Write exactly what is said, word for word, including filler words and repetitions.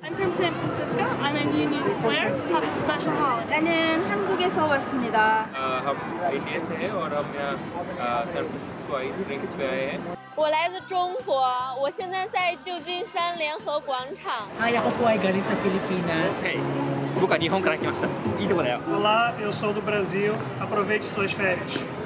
I'm from San Francisco. I'm in Union Square to have a special holiday. 나는 한국에서 왔습니다. हम India से हैं और हम यहाँ सैन फ्रांसिस्को आइस रिंक पे आए हैं. 我来自中国，我现在在旧金山联合广场。 Ay, ako po ay galing sa Pilipinas. Hey, 僕は日本から来ました. いいとこだよ. Olá, eu sou do Brasil. Aproveite suas férias.